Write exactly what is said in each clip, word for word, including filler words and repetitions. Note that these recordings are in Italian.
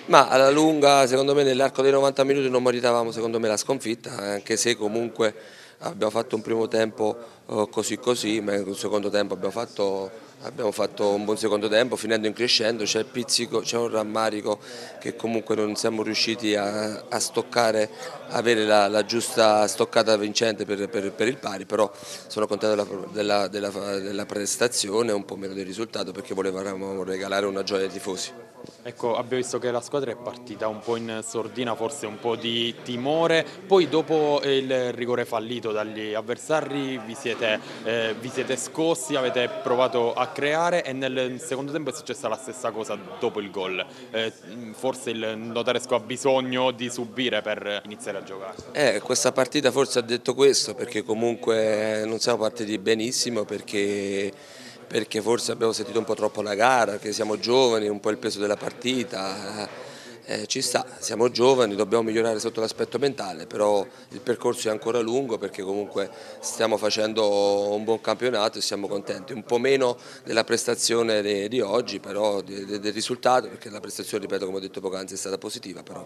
Ma alla lunga, secondo me, nell'arco dei novanta minuti non meritavamo, secondo me, la sconfitta, anche se comunque abbiamo fatto un primo tempo eh, così così, ma in un secondo tempo abbiamo fatto, abbiamo fatto un buon secondo tempo, finendo in crescendo, c'è il pizzico, c'è un rammarico che comunque non siamo riusciti a, a stoccare, avere la, la giusta stoccata vincente per, per- per il pari, però sono contento della, della- della- della prestazione, un po' meno del risultato perché volevamo regalare una gioia ai tifosi. Ecco, abbiamo visto che la squadra è partita un po' in sordina, forse un po' di timore, poi dopo il rigore fallito dagli avversari vi siete, eh, vi siete scossi, avete provato a creare e nel secondo tempo è successa la stessa cosa dopo il gol. Eh, forse il Notaresco ha bisogno di subire per iniziare a giocare. Eh, questa partita forse ha detto questo perché comunque non siamo partiti benissimo perché, perché forse abbiamo sentito un po' troppo la gara, che siamo giovani, un po' il peso della partita. Eh, ci sta, siamo giovani, dobbiamo migliorare sotto l'aspetto mentale, però il percorso è ancora lungo perché comunque stiamo facendo un buon campionato e siamo contenti, un po' meno della prestazione di, di oggi, però de, de, del risultato, perché la prestazione, ripeto, come ho detto poc'anzi, è stata positiva, però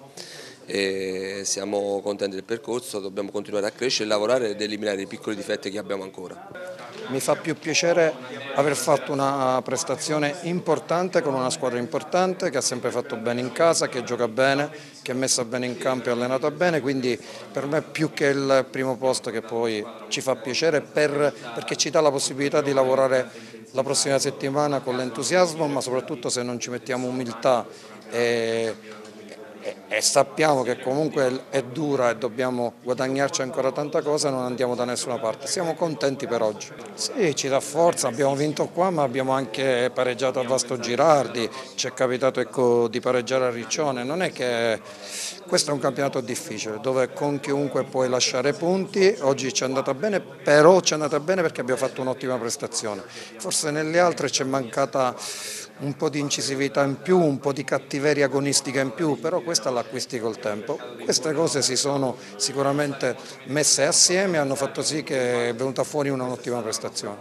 eh, siamo contenti del percorso, dobbiamo continuare a crescere, lavorare ed eliminare i piccoli difetti che abbiamo ancora. Mi fa più piacere aver fatto una prestazione importante con una squadra importante che ha sempre fatto bene in casa, che gioca bene, che è messa bene in campo e allenata bene, quindi per me più che il primo posto che poi ci fa piacere per, perché ci dà la possibilità di lavorare la prossima settimana con l'entusiasmo, ma soprattutto se non ci mettiamo umiltà e, e, e sappiamo che comunque è dura e dobbiamo guadagnarci ancora tanta cosa, non andiamo da nessuna parte. Siamo contenti per oggi. Sì, ci dà forza, abbiamo vinto qua ma abbiamo anche pareggiato a Vasto Girardi, ci è capitato ecco, di pareggiare a Riccione, non è che questo è un campionato difficile dove con chiunque puoi lasciare punti, oggi ci è andata bene, però ci è andata bene perché abbiamo fatto un'ottima prestazione, forse nelle altre ci è mancata un po' di incisività in più, un po' di cattiveria agonistica in più, però questa l'acquisti col tempo. Queste cose si sono sicuramente messe assieme e hanno fatto sì che è venuta fuori un'ottima prestazione.